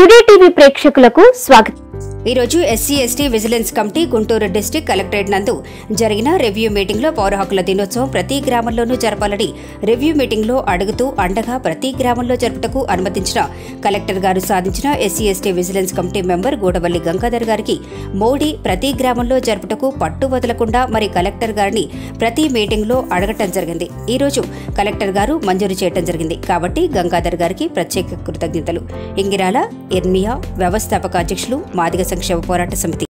Today TV ప్రేక్షకులకు స్వాగతం. ఈ రోజు SC ST vigilance committee Guntur district collectorate నందు జరిగిన రివ్యూ మీటింగ్ లో పౌర హక్కుల దినోత్సవం ప్రతి గ్రామంలోనూ జరపాలని రివ్యూ మీటింగ్ లో అడుగుతూ అండగా ప్రతి గ్రామంలో జరుపుటకు అనుమతించిన కలెక్టర్ గారు సాధించిన SC ST vigilance committee member Gudavalli Gangadhar గారికి మోడీ ప్రతి గ్రామంలో జరుపుటకు పట్టు వదలకుండా మరి కలెక్టర్ గారిని ప్రతి మీటింగ్ లో అడగటం జరిగింది. ఈ రోజు కలెక్టర్ గారు మంజూరు చేయడం జరిగింది కాబట్టి గంగాధర్ గారికి ప్రత్యేక కృతజ్ఞతలు. ఇంగిరాల ఇర్మియా వ్యవస్థాపక అధ్యక్షులు మాదిగ సంక్షేమ పోరాట సమితి.